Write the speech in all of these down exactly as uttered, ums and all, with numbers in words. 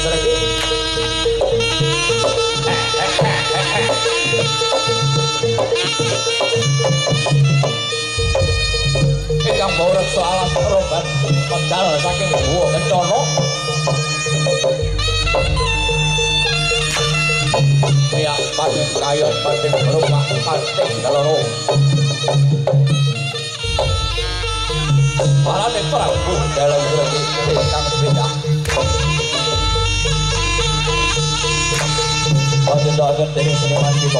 Sregi. Ingkang borek soalan roban medal saking Guwa Kencana. Miyak pating kayot pating rumah pating galoro. Marane Prabu dalam Sregi ingkang beda. Panjenengan dari seniman kita.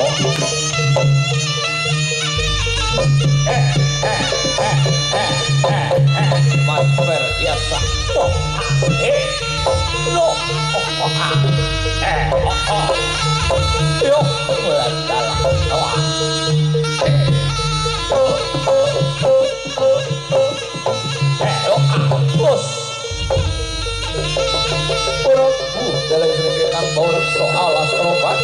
Eh, eh, eh, eh, eh, eh, Mas Ferdiasa. Oh, eh, lo, oh, oh, eh, oh, oh, yo, mulai dalam, wah, eh, oh, oh, oh, oh, oh, eh, oh, ah, bos. Prabu dalam Sregi kang borek soal astrobat.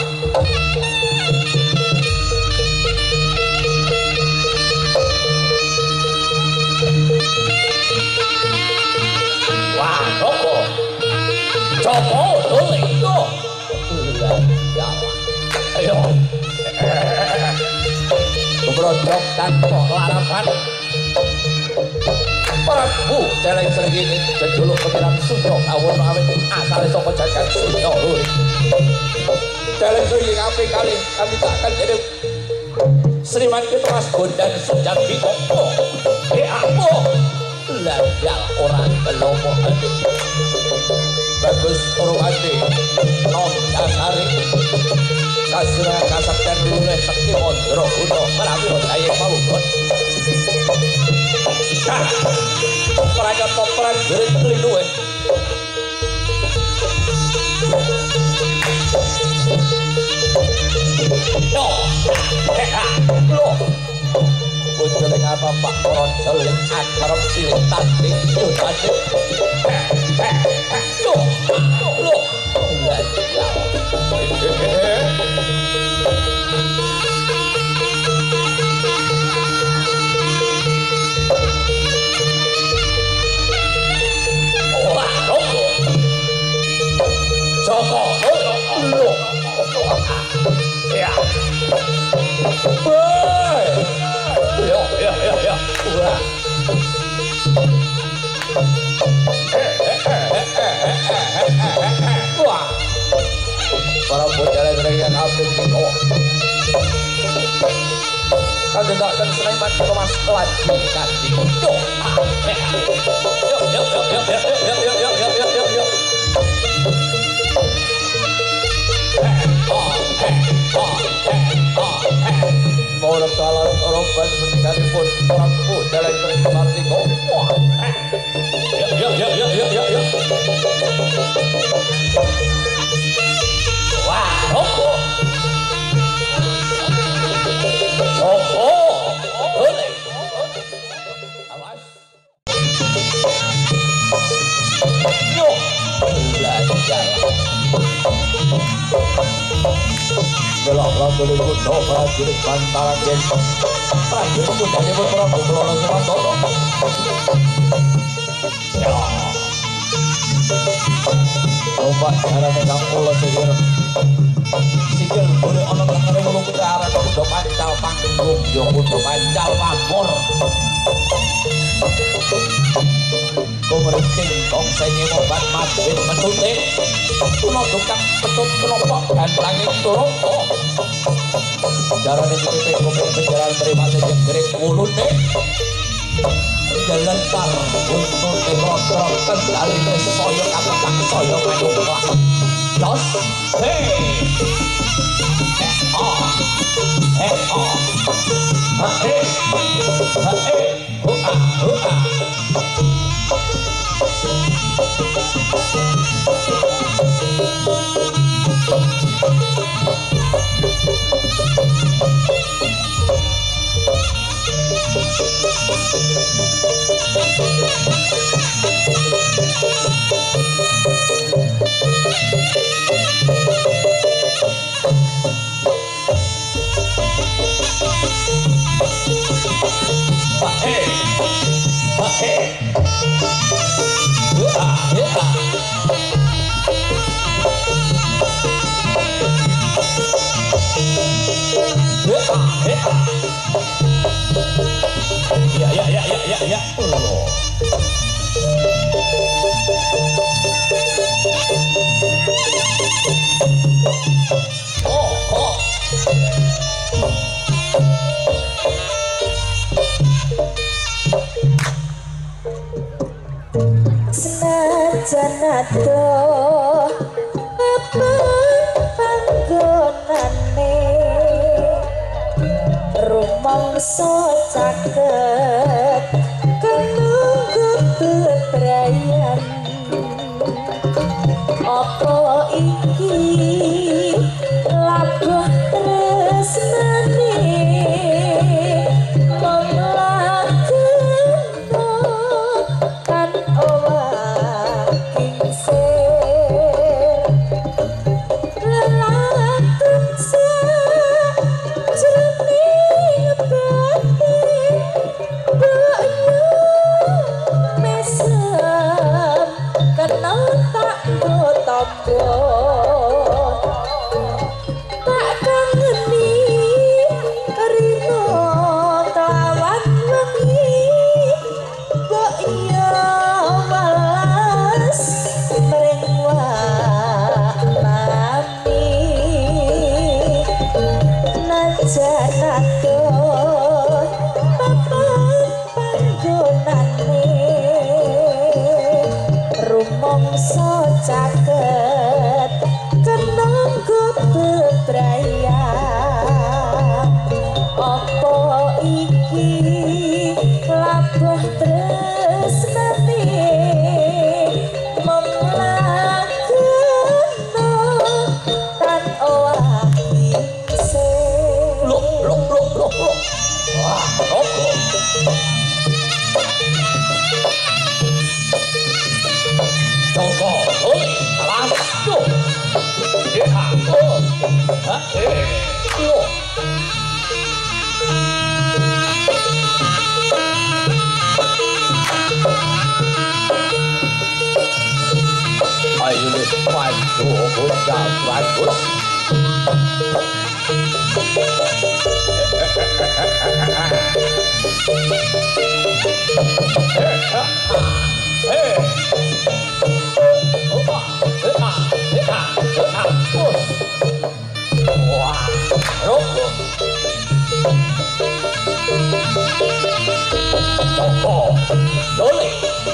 Wah, Joko, Joko, tulis itu. Ya, ayo. Kebrojok tanpa larapan. Prabu Celeng Sregi jejuluk pengiran Sunya kawon awit asale saka jagat Sunya lur. Celeng Sregi kape kali kami takkan jadi Sriman kita Mas Bondan Sujat Bikoko. Eh apa? Lajal orang kelompok hati. Bagus orang hati. Non dasari. Kasra kasakkan dulu sakti mondro kuno. Prabu saya mau buat. Peranya toperan gerik kelindungan. Yo, heha, lo. Bujeling apa Pak Koron jeling akarep cilik tanding yo tanding. Lo, lo. Joko, lo, ya, woi, ya, ya, ya, ya, wah, eh, eh, eh, eh, eh, wah, para bocah lagi yang habis itu, kan tidak kan selain macam Mas lagi ganti, yo, yo, yo, yo, yo, yo, yo, yo, yo, yo, yo, yo, yo. Mula salah roban sekalipun Prabu Celeng Sregi Martiko. Ya ya ya ya ya ya ya. Wah, Joko. Joko. Boleh. Awas. Yo. Belajar. Belok lagu liku coba jirik bantaran jen prajurit putanya pun Prabu Keloro Sewantoro. Ya coba cara megang ulo sikir sikir boleh ono tengere ulo kita arah kuda pancal panggung yo kuda pancal pamor kumerincing kongsengi mobat madwin menutik kuno tukang petut kelompok dan tanging turoko jarane dipipik kuping penjalan terima sejak gerik ulune jalentar untuk terotrok kendali soyo kapetang soyo manungklah jos hei eh oh eh oh hei hei hua hua Janado panggonane rumangsa caket kenunggu bebrayan apa iki labuh tresnane caket kenangku bebrayan apa iki labuh tresnane memlakeno tan owah ise lho lho lho lho lho wah opo Joko, oi, langsung. Ya, oh, ah, eh, lo. Ayo deh, maju, bocah bagus. Eh, wah, rokok. Joko, boleh.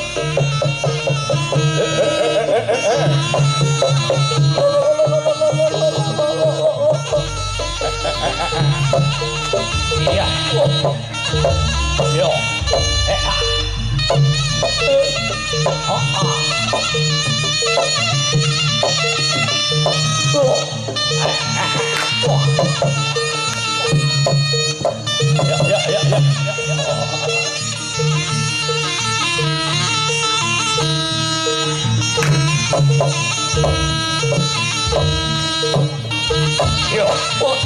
Iya. Yo. Eh. Oh, ah. Oh. Ya, ya, ya, ya, ya. Yo. Oh.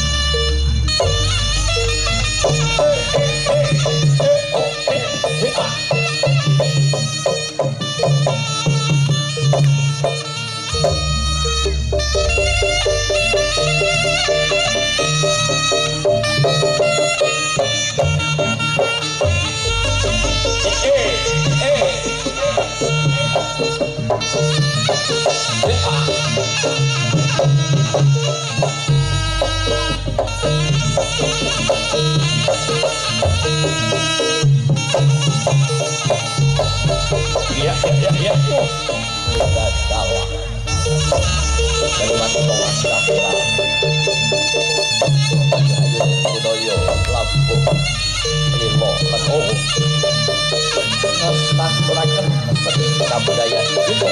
Ya, ya, ya, ya. Sudah salah. Kalimat tolak daftar. Ayo budoyo lampu limo lan oh. Ngestan tulaken seni kabudayaan kita.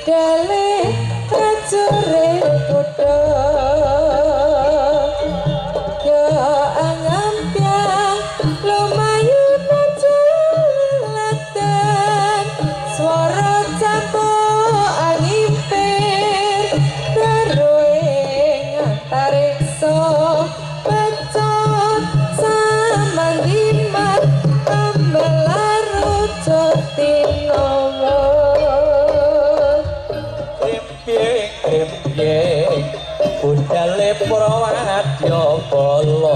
budale prajurit kuda yo angampiang lumayu najulatan swara campur angimpir daruing antariksa pecot samandimat ambelar rucut tinowo krempyeng budale prawadya kala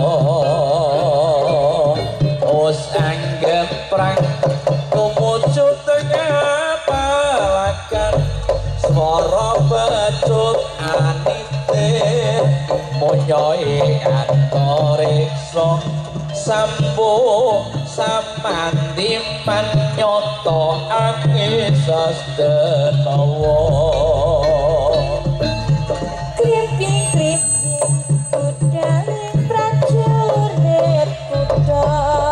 os anggeprang tumuju tengah palakan swara becut anitir monyoe antariksa sambu samandiman nyoto angisas denawa kriping-kriping budale prajurit kuda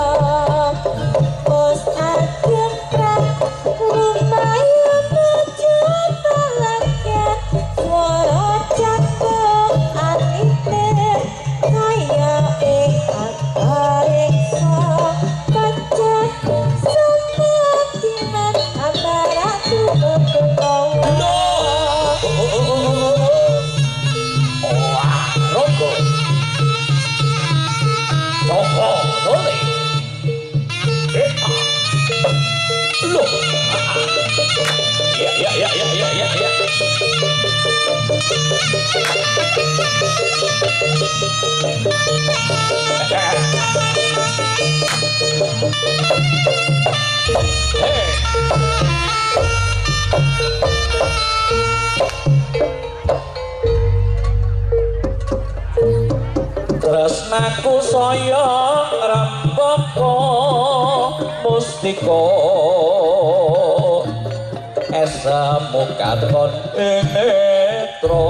pos ageng prang lumayan nuju palakan swara cakung anitir kaya ing antariksa pecah samandiman antara tubuh Rogo Rogo Role Look Ya ya ya ya ya ya ya Hey tresnaku saya rambaka mustika esemu katon ing netra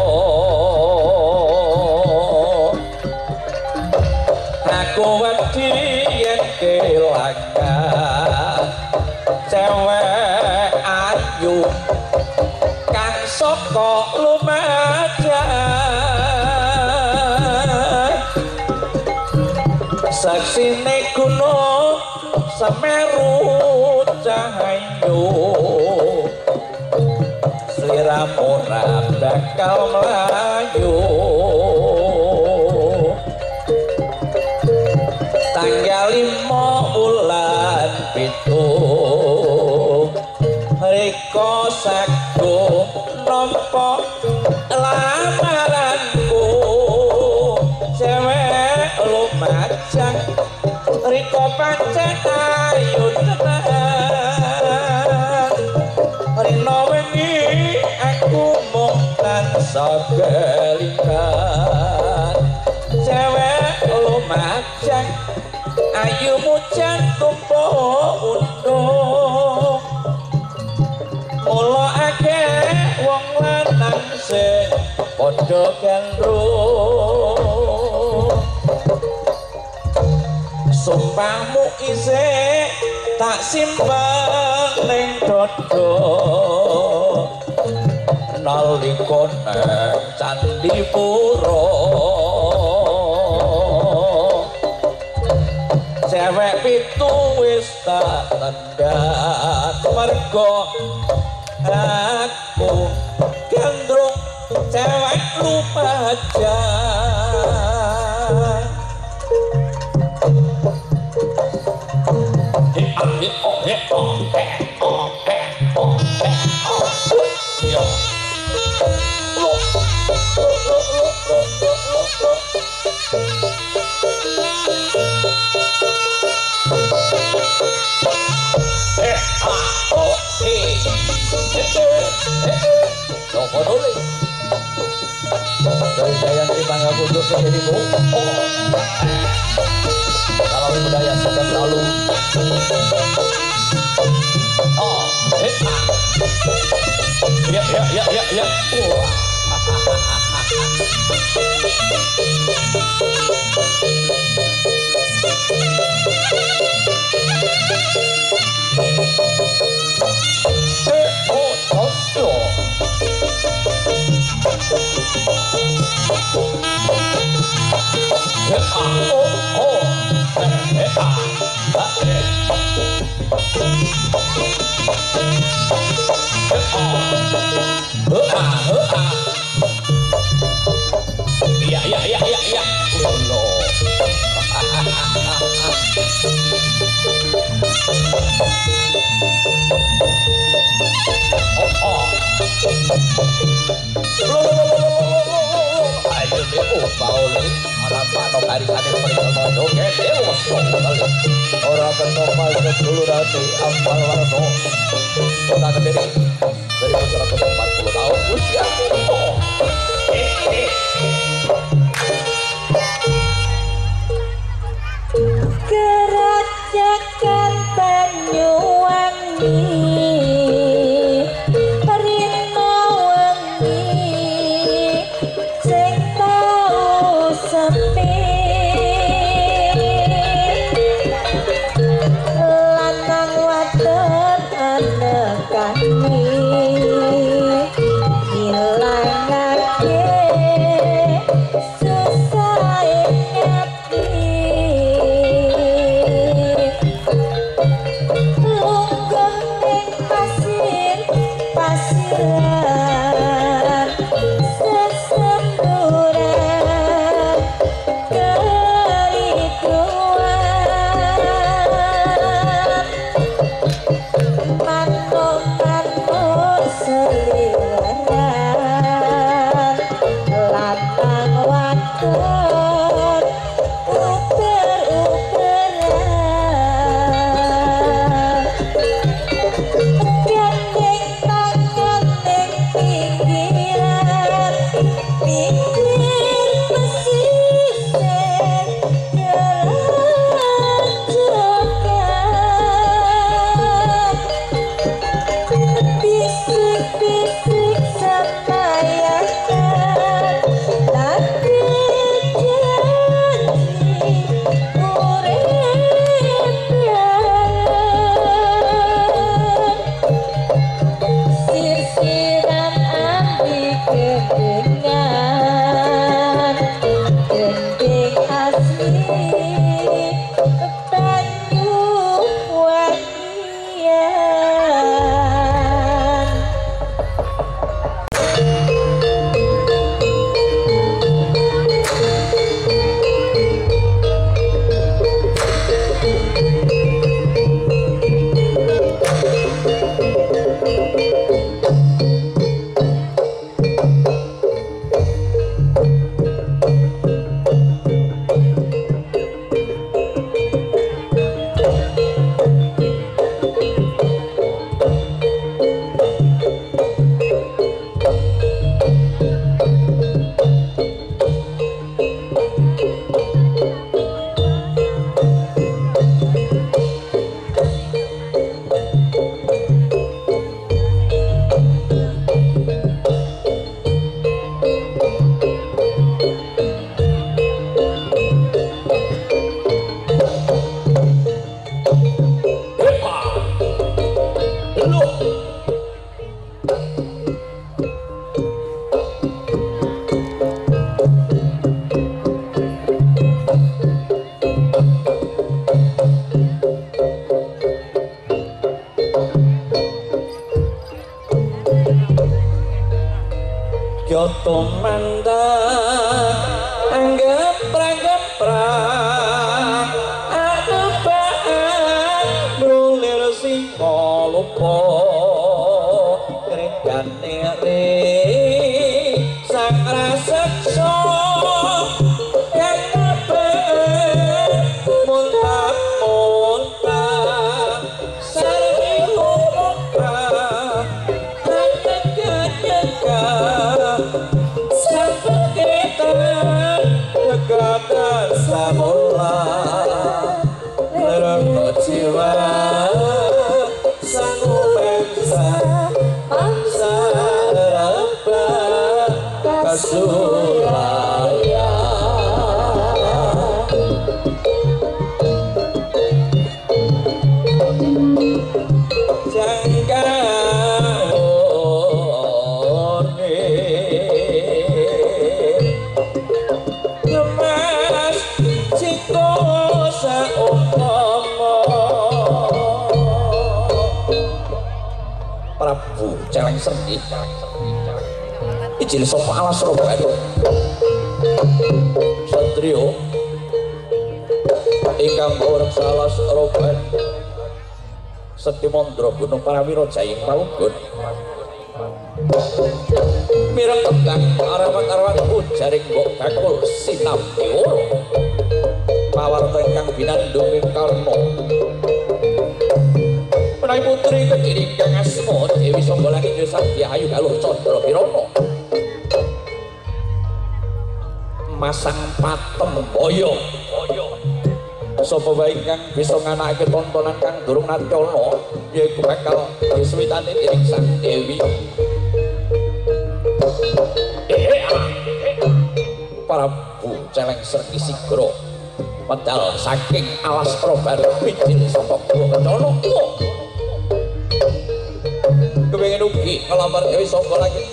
aku wedi yen kelangan cewek ayu kang saka Lumajang saksine gunung Semeru cahayu sliramu ora bakal mlayu tanggal lima bulan pitu riko saku nampa lamaranku cewek Lumajang riko pancen ayu tenan rino wengi aku mung tansah kelingan cewek Lumajang ayu mujan tumpuk undung mula akeh wong lanang sing padha gandrung sumpahmu isih tak simpen ning dada nalika nang Candipura cewek pitu wis tak tendhat merga aku gandrung cewek Lumajang dari saya di tangga kudus dirimu kalau budaya sedang lalu oh eh ya ya ya ya ya eh oh oh Iya iya iya iya iya. Oh oh. Ayo nih, oh Pauli, orang Pak Nogari kade periksa joget dewa sekali. Orang kenal masuk dulu nanti ampal warno. Kota Kediri dari seratus empat puluh tahun usia. Oh, eh eh. Kerajakan Banyuwangi rino wengi sing tau sepi lanang wadon anekani ilangake susah ngati lungguh ning pasir pasiran sesemburan kerituan manuk-manuk seliweran latang wadon uber-uberan gandeng tangan ning pinggiran pinggir pesisir jerajokan bisik-bisik semayakan tapi janji urip sirsiran ambi kedengan gending asli Banyuwangian. Kyoto mandang anggep-anggeprak adepaan brulir singo lupa keringgane ring sang raseksa kenepaan muntah-muntah sarwi humukah dekatan samula lereng jiwa sanu bangsa bangsa raba kasuraya jangka Prabu Celeng Sengki ijil sapa alas Surabaya Satrio ingkang ngreksa alas Surabaya Setimandra Gunung Parawira Jayeng Palunggun mireng tenggang arawak-arawak ujaring mbok bakul sinambi ora pawarta ingkang binandung ing karna menawi putri kediri kang asma Dewi Songgolangit Desa Ayu Galuh Candra Kirana masang patem boyo sapa wae kang bisa nganakake tontonan kang durung natyana yaiku bakal diswitane dening Sang Dewi Prabu Celeng Sengki Sigra medal saking alas Surabaya bijil saka Guwa Kencana kepengin ugi ngelamar Dewi Songgolangit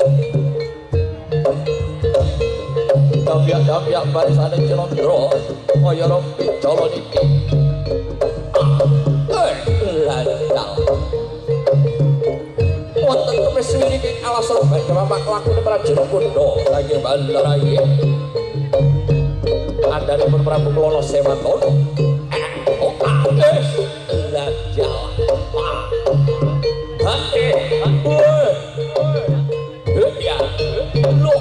dampiak-dampiak barisane Cinandra kaya rompi jala niki eh landal wonten kepreswiri ing alas Surabaya bapak lakune Prajurit Kundha saking Bandaraya andhanipun Prabu Klana Sewatana oh ades landal hati eh ya lo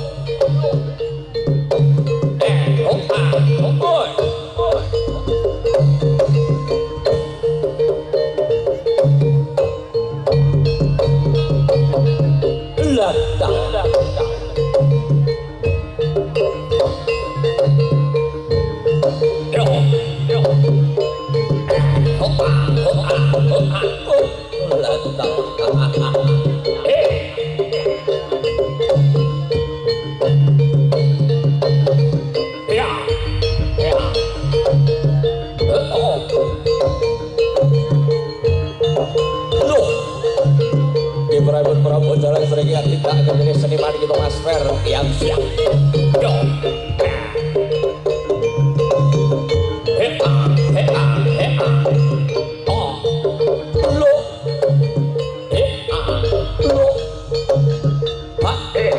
Prabu Celeng Sengki tidak menjadi seniman gitu Mas Fer yang siap yo hea hea hea oh lo hea lo ha eh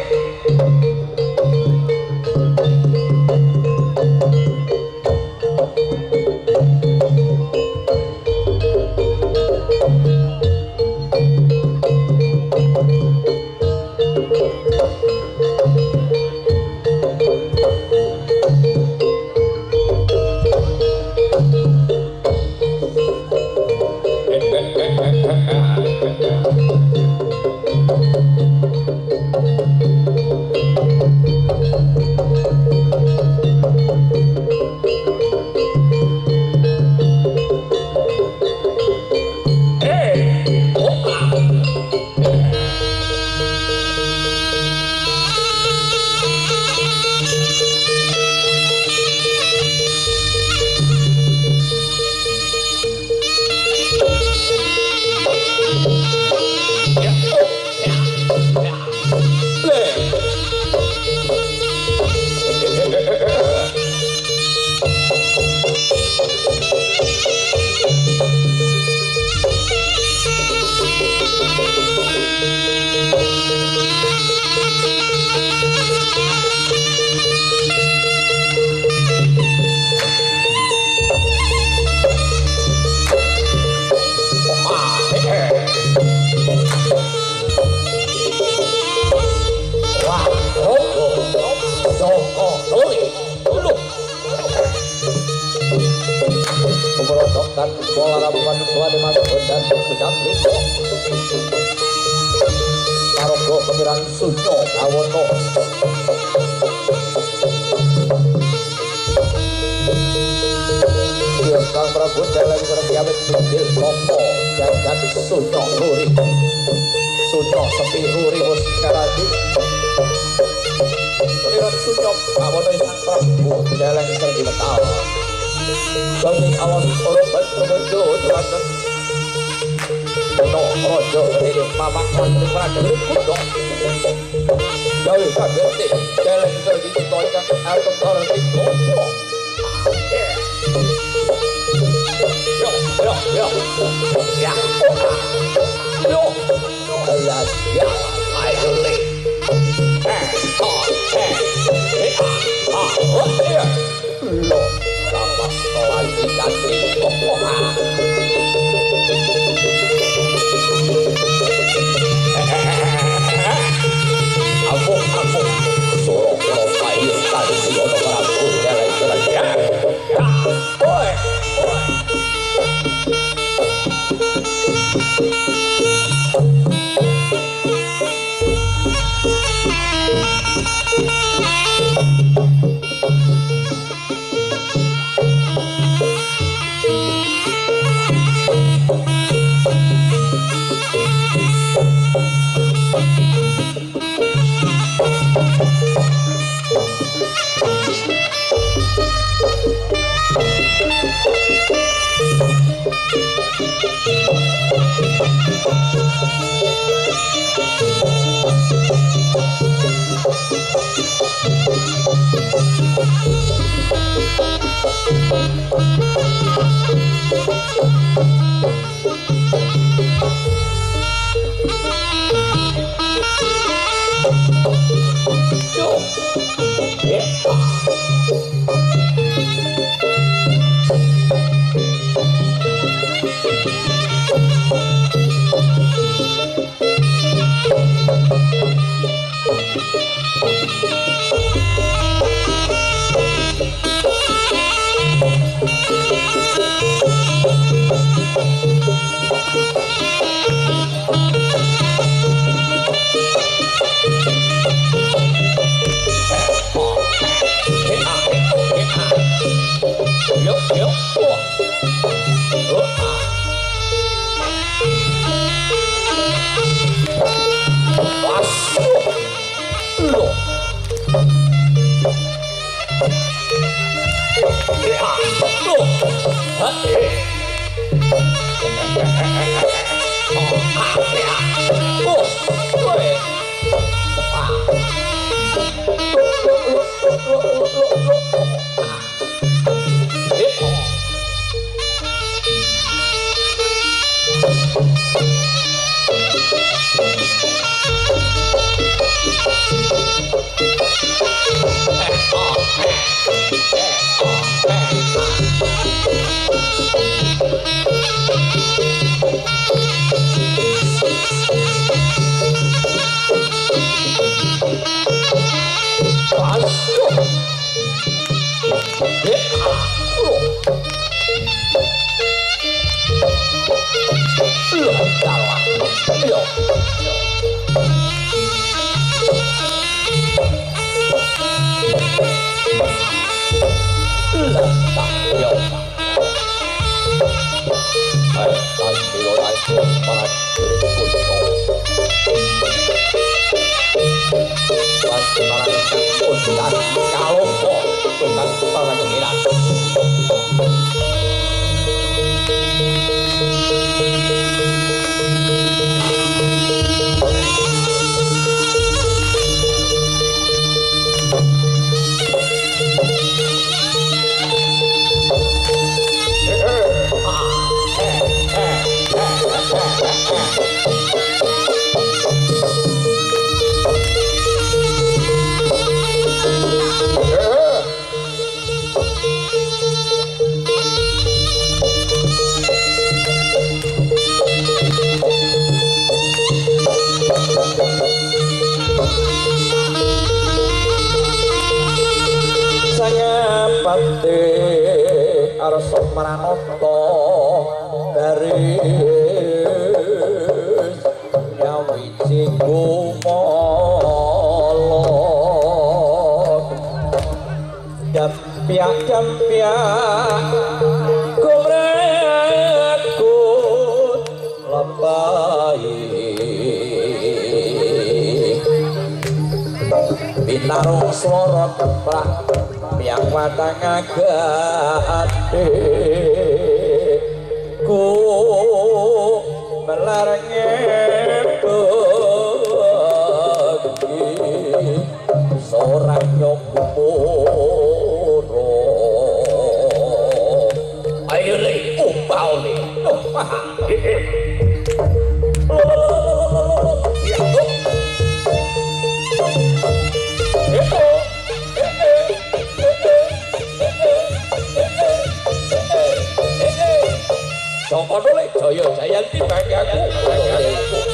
Jaya Jayanti bagi aku.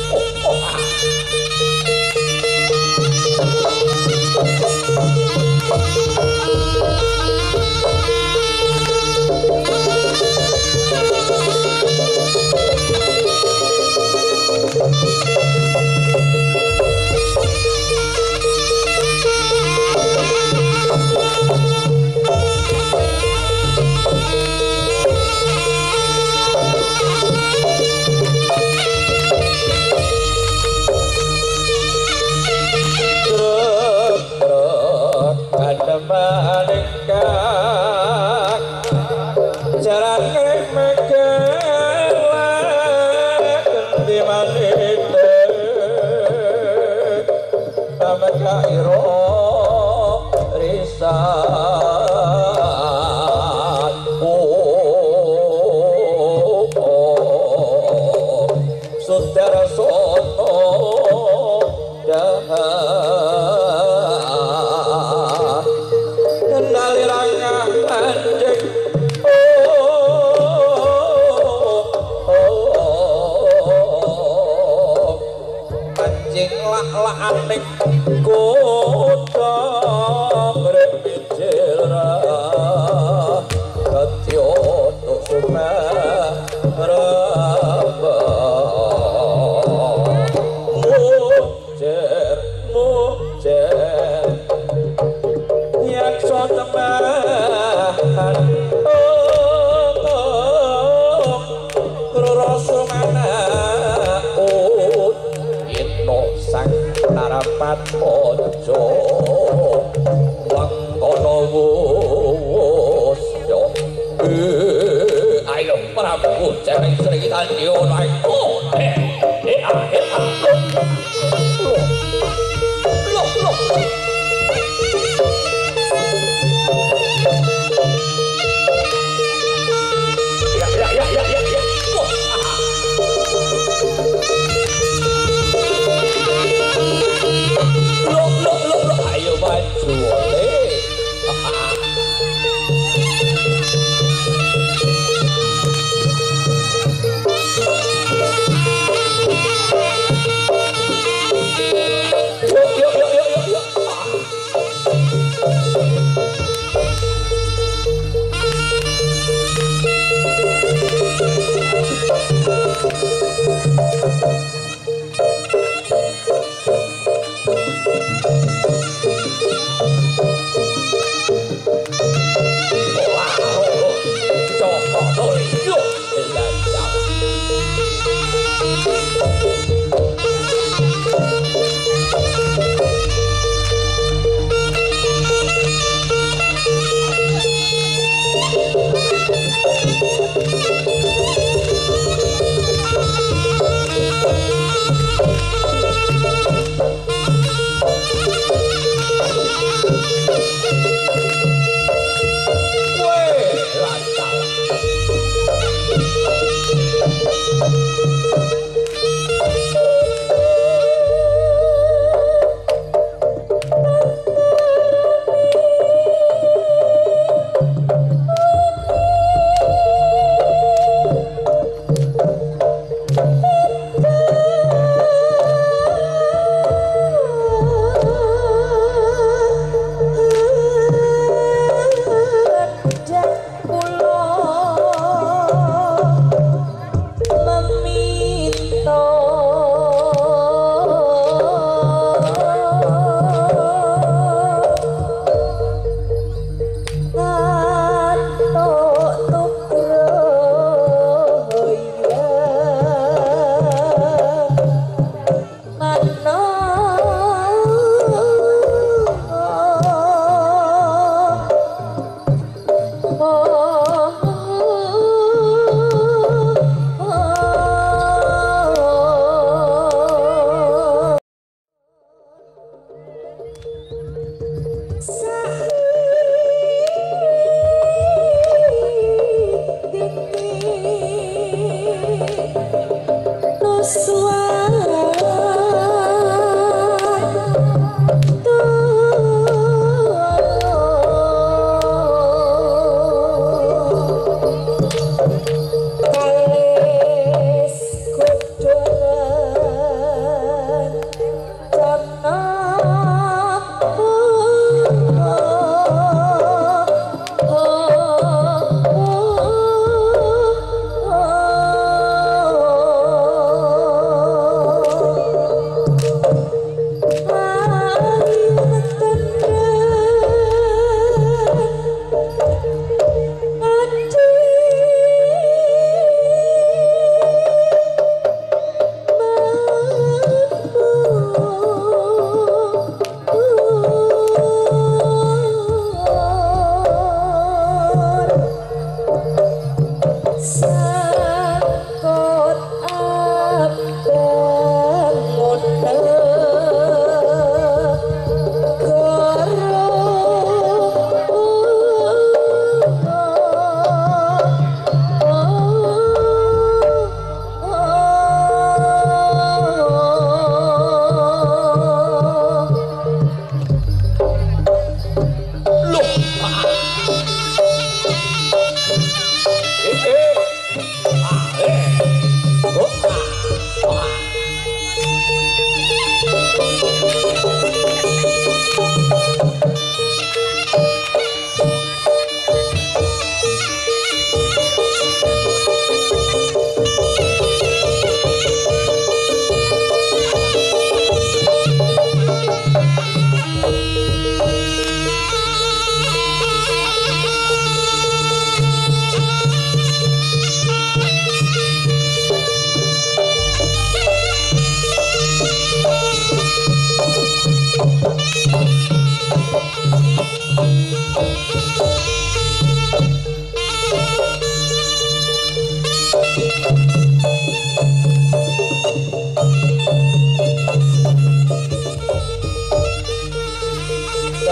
kairo risat oh sudara sono dah naliranga anjing lak-lakaning kota mrepicira katya untuk sumaraba mujer mujer yakso temahan rasa mana sang narapat ojo langkono wusyo ayo prabu cereng sri tanyo naiko eh eh ah eh ah lo lo ya ya ya ya ya ya lo lo lo lo ayo maju oleh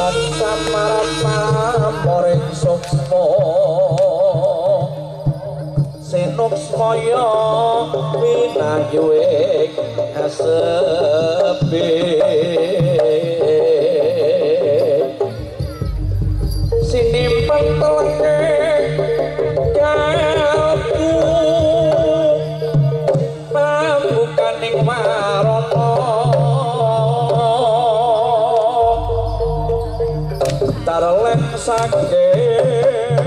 lan samarapamoring suksma sinuksmaya winayuing asepe sinimpang telenge kalbu pambukaning marana tarlek saking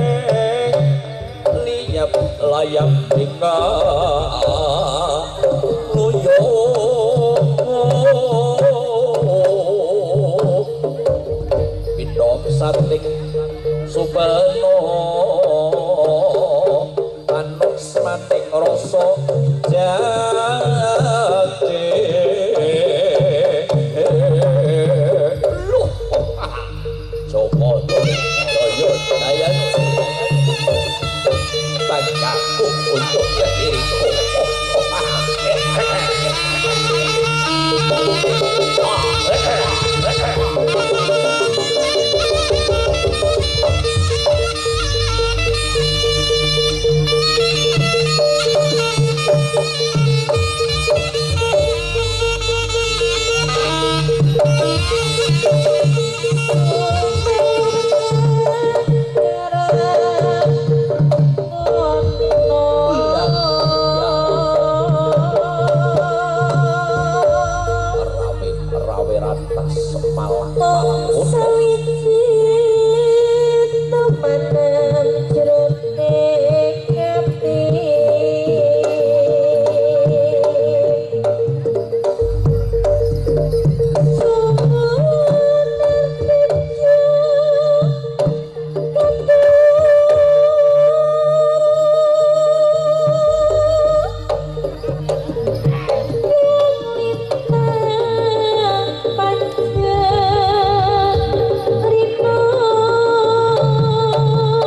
liyap layap tika luyo pindo sating subano manus mating rasa jati luh coba doyo dayan tangkaku untuk diriku Rino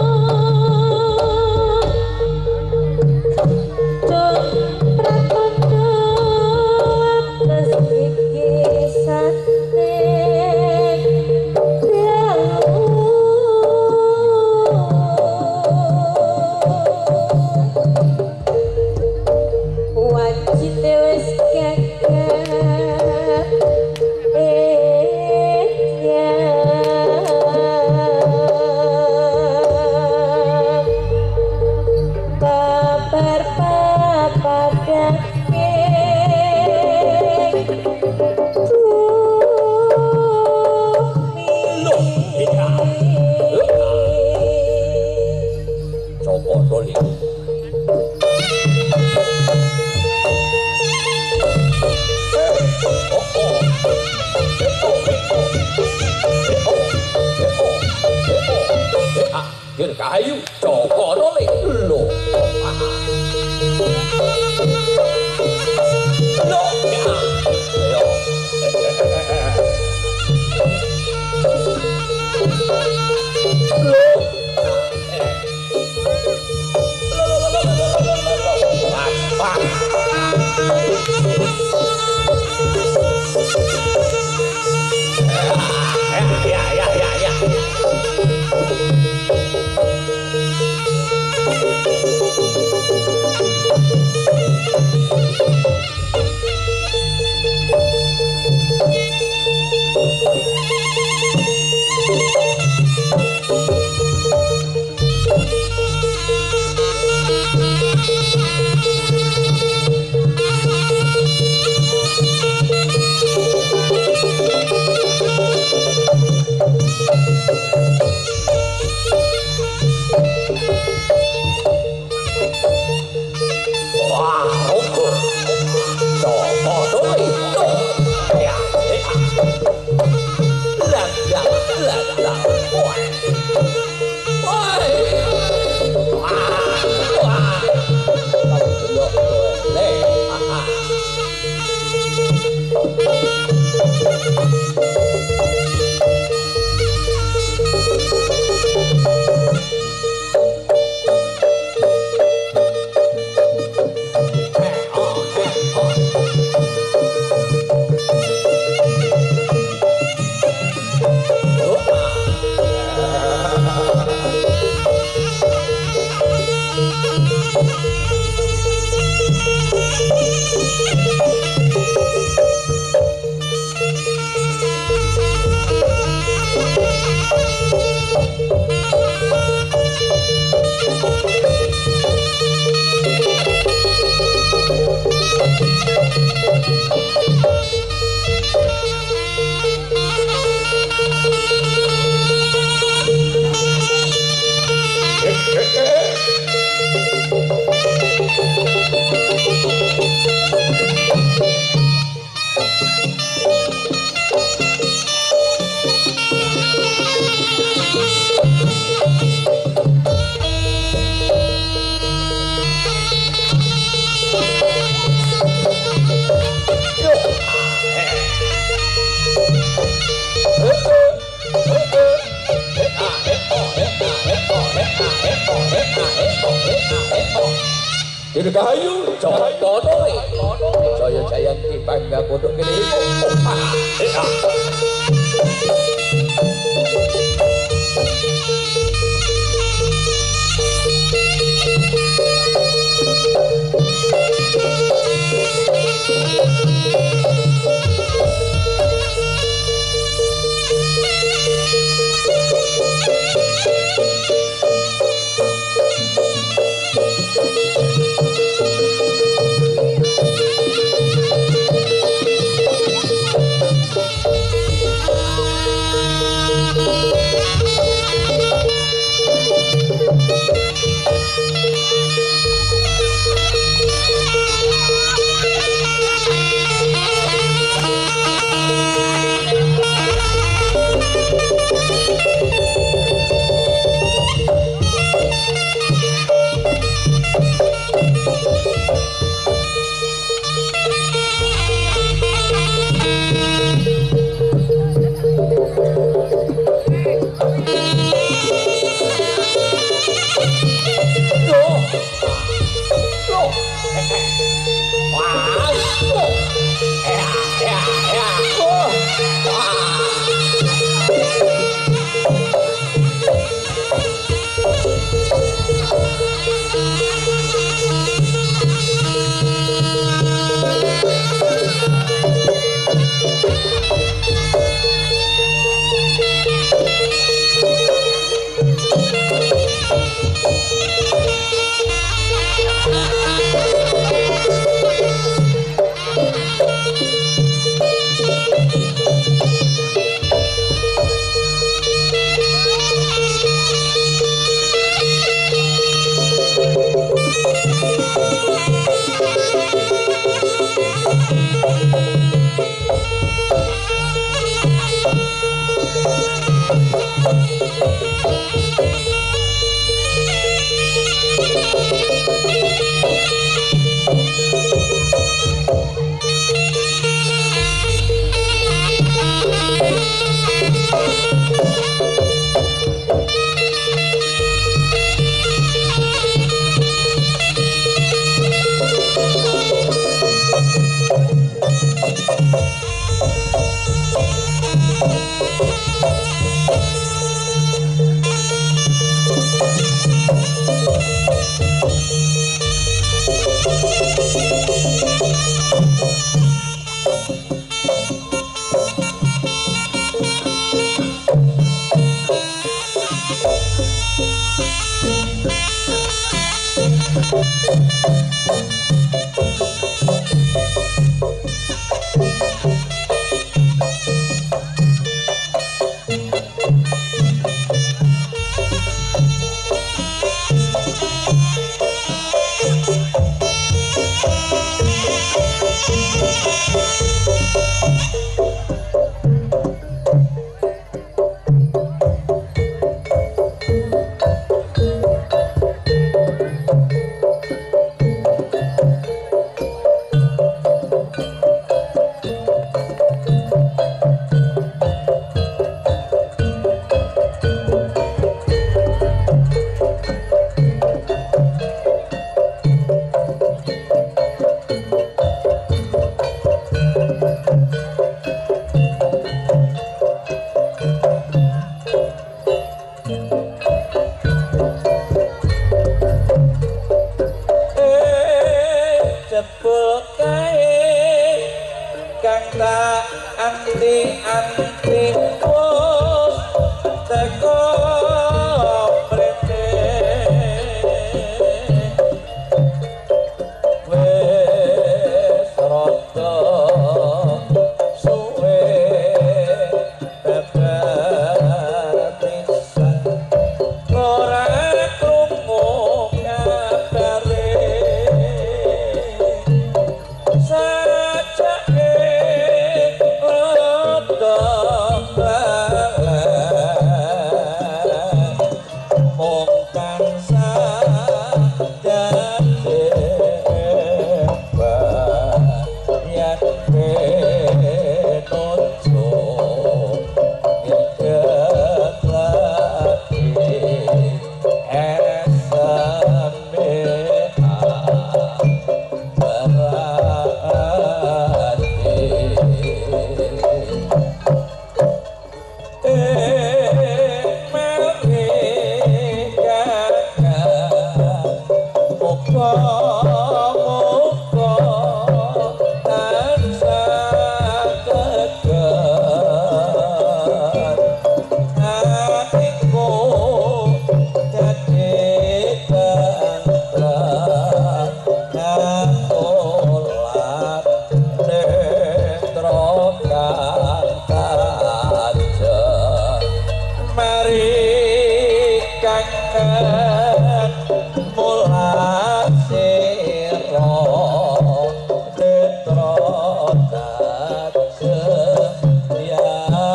Dirgahayu Jotone Jaya Jayanti Bangga Pondok Gede Sajake rada kang kancet mari kangen mulat sira netra kace ya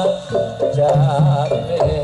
jane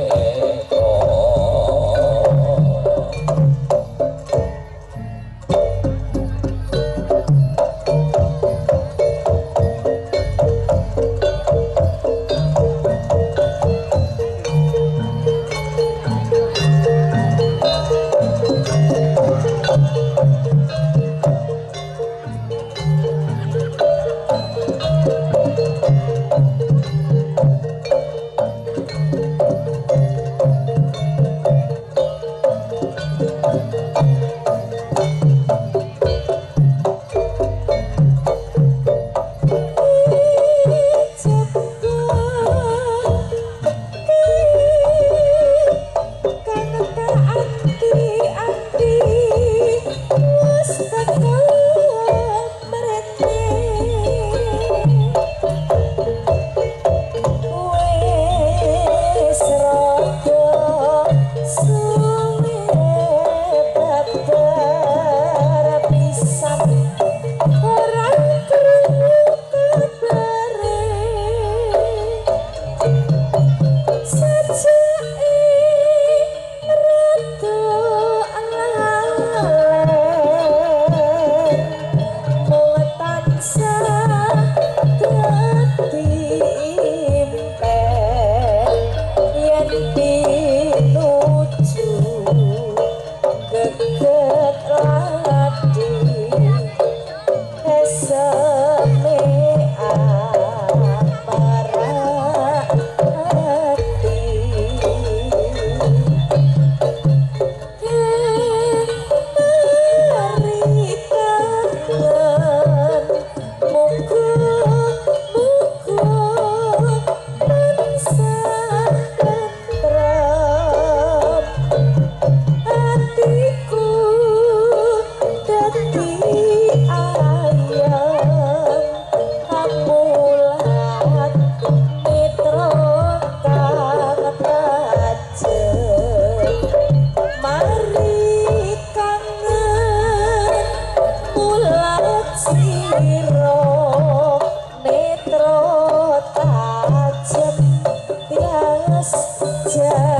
Netra tajem tias